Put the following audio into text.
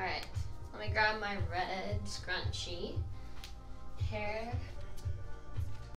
Alright, let me grab my red scrunchie. Hair